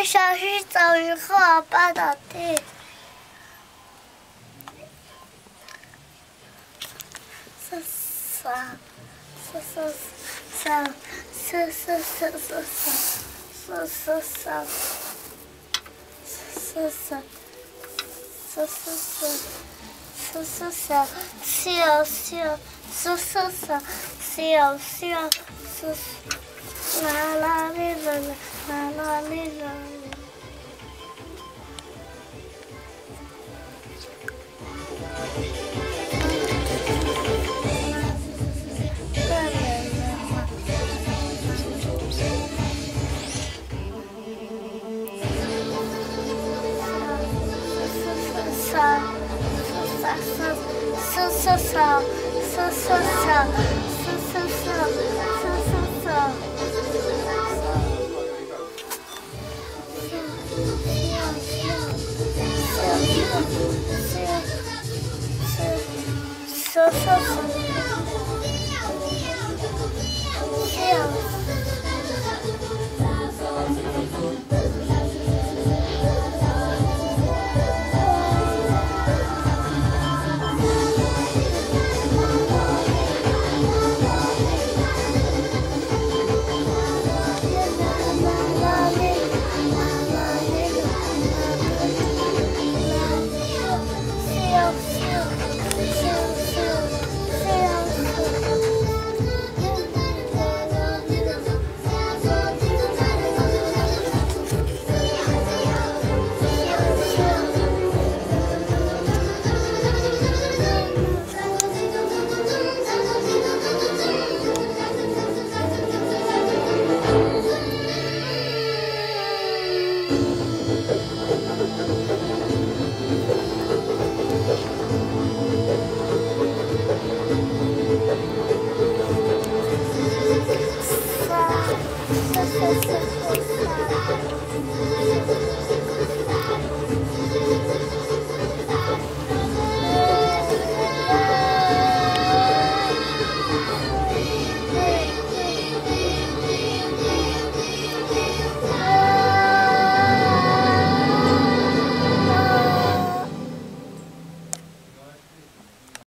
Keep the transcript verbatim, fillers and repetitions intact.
小心走以后啊，绊倒地。是啥？是是啥？是是是是是是是啥？是是是是是。是是是，笑笑，是是是，笑笑，是啦啦哩啦啦，啦啦哩啦。是是是是是是是是。